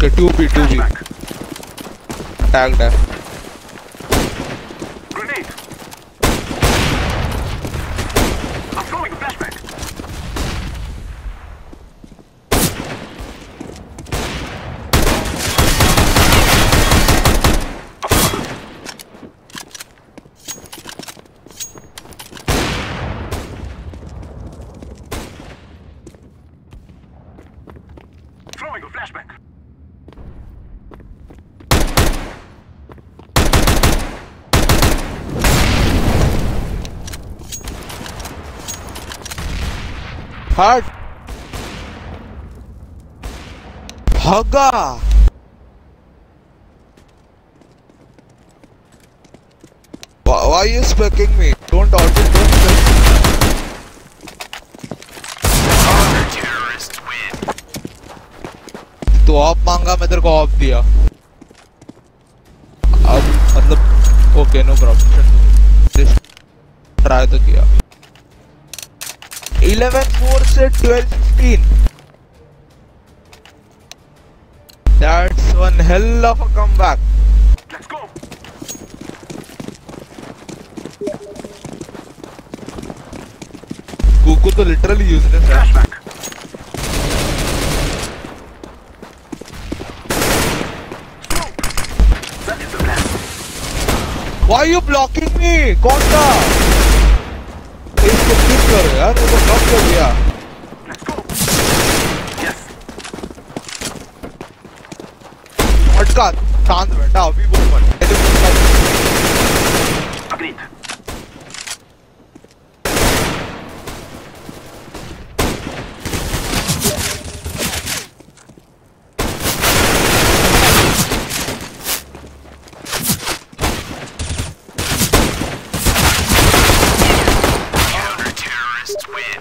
Okay, 2B, 2B. Tagged है. Grenade. I'm throwing a flashback. Throwing a flashback. Hard. Haga. Why are you specking me? Don't auto, don't spec. Terrorists win. तो off मांगा मैं तेरे को of दिया. अब मतलब ओके नो प्रॉब्लम. ट्राई तो किया. 11-4 से 12-15. That's one hell of a comeback. Let's go. Kuku तो literally useless है. Flashback. That is the plan. Why are you blocking me? कौन था? इसको क्लिक करो यार, वो तो ब्लॉक कर दिया. Let's go. Yes. अटका, शांत बैठा, अभी बोल मत. Agreed. Counter-terrorists win.